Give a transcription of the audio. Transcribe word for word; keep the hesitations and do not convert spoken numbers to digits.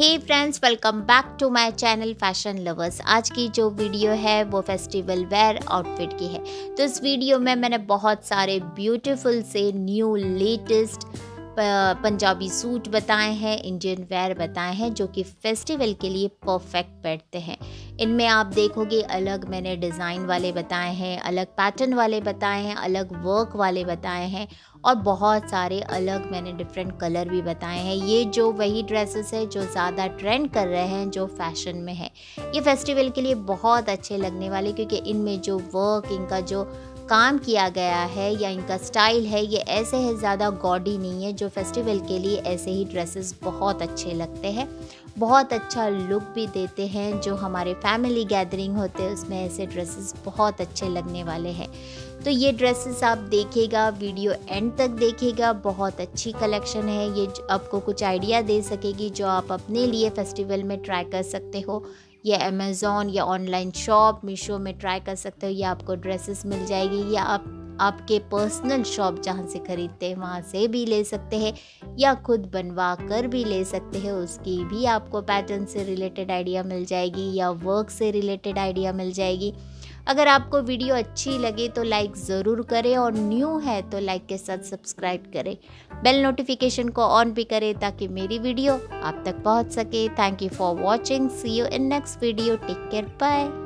Hey friends, welcome back to my channel fashion lovers. आज की जो वीडियो है वो फेस्टिवल वेयर आउटफिट की है। तो इस वीडियो में मैंने बहुत सारे ब्यूटीफुल से न्यू लेटेस्ट पंजाबी सूट बताए हैं, इंडियन वेयर बताए हैं जो कि फेस्टिवल के लिए परफेक्ट बैठते हैं। इनमें आप देखोगे अलग मैंने डिज़ाइन वाले बताए हैं, अलग पैटर्न वाले बताए हैं, अलग वर्क वाले बताए हैं और बहुत सारे अलग मैंने डिफरेंट कलर भी बताए हैं। ये जो वही ड्रेसेस है जो ज़्यादा ट्रेंड कर रहे हैं, जो फैशन में है। ये फेस्टिवल के लिए बहुत अच्छे लगने वाले, क्योंकि इनमें जो वर्क, इनका जो काम किया गया है या इनका स्टाइल है, ये ऐसे है, ज़्यादा गॉडी नहीं है। जो फेस्टिवल के लिए ऐसे ही ड्रेसेस बहुत अच्छे लगते हैं, बहुत अच्छा लुक भी देते हैं। जो हमारे फैमिली गैदरिंग होते हैं उसमें ऐसे ड्रेसेस बहुत अच्छे लगने वाले हैं। तो ये ड्रेसेस आप देखिएगा, वीडियो एंड तक देखिएगा, बहुत अच्छी कलेक्शन है। ये आपको कुछ आइडिया दे सकेगी जो आप अपने लिए फेस्टिवल में ट्राई कर सकते हो। या अमेज़ॉन या ऑनलाइन शॉप मीशो में ट्राई कर सकते हो, या आपको ड्रेसेस मिल जाएगी, या आप आपके पर्सनल शॉप जहाँ से ख़रीदते हैं वहाँ से भी ले सकते हैं, या खुद बनवा कर भी ले सकते हैं। उसकी भी आपको पैटर्न से रिलेटेड आइडिया मिल जाएगी या वर्क से रिलेटेड आइडिया मिल जाएगी। अगर आपको वीडियो अच्छी लगे तो लाइक ज़रूर करें, और न्यू है तो लाइक के साथ सब्सक्राइब करें, बेल नोटिफिकेशन को ऑन भी करें ताकि मेरी वीडियो आप तक पहुंच सके। Thank you for watching, see you in next video, take care, bye.